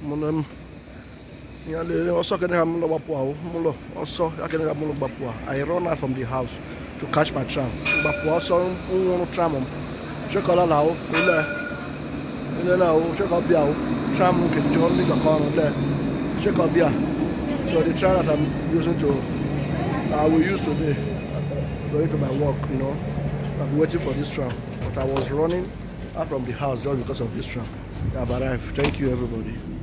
I run out from the house to catch my tram. Also, tram. Check out now. Tram can join me there. Check out here. So the tram that I'm using I will use today going to my work. I'm waiting for this tram, but I was running out from the house just because of this tram. I've arrived. Thank you, everybody.